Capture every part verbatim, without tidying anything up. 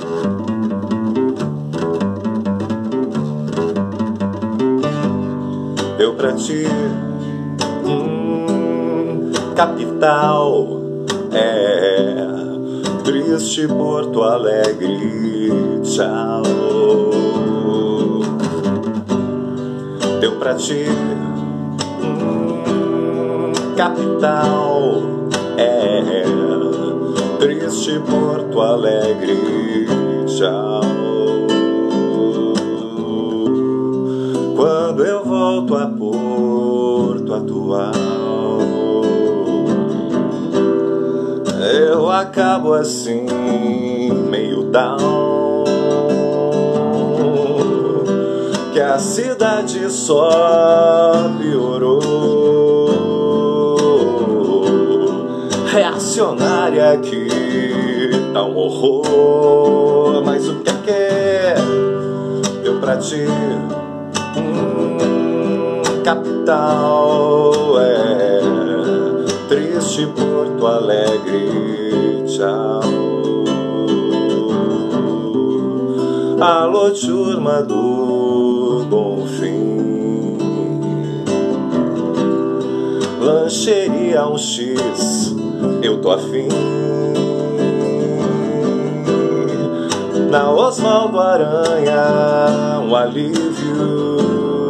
Deu pra ti, hum, capital, é triste Porto Alegre, tchau. Deu pra ti, hum, capital, é triste Porto Alegre, tchau. Quando eu volto a Porto Atual, eu acabo assim, meio down, que a cidade só piorou. Reacionária que tá um horror, mas o que é que é? Deu pra ti, hum, capital, é triste Porto Alegre, tchau. Alô, turma do Bonfim, lancheria um X, eu tô afim. Na Osvaldo Aranha, um alívio,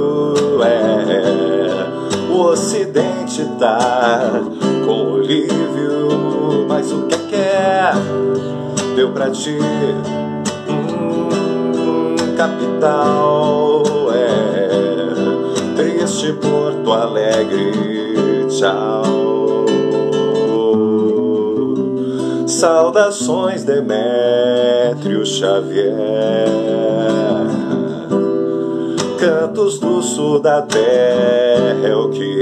é o Ocidente tá com Olívio, mas o que é que é? Deu pra ti, hum, capital, é triste Porto Alegre, tchau. Saudações Demétrio Xavier, cantos do sul da terra é o que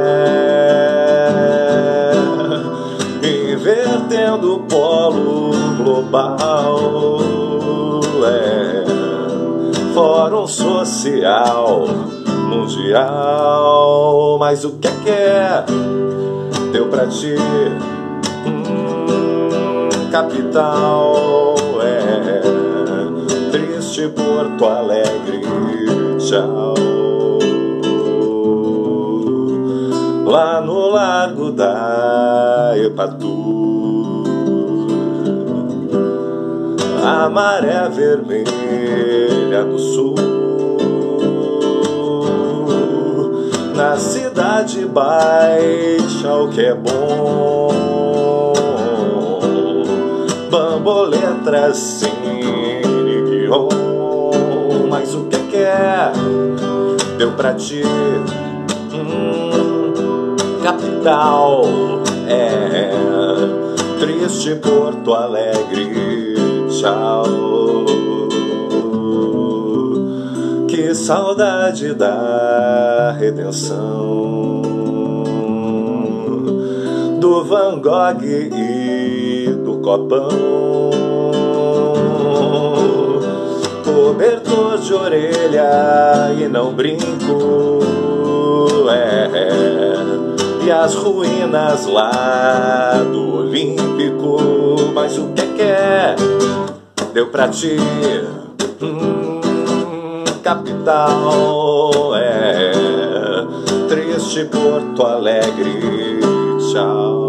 é, invertendo o polo global, é Fórum Social Mundial, mas o que é que é? Deu pra ti, hum, capital, é triste Porto Alegre, tchau. Lá no Largo da Ipatu, a maré vermelha do sul, na Cidade Baixa o que é bom, bamboleta cine guion, mas o que é que é? Deu pra ti, hum, capital, é triste Porto Alegre, tchau. Que saudade da redenção, do Van Gogh e do Copão, cobertor de orelha e não brinco, é, e as ruínas lá do Olímpico, mas o que é que é? Deu pra ti, hum, capital, é triste Porto Alegre, tchau.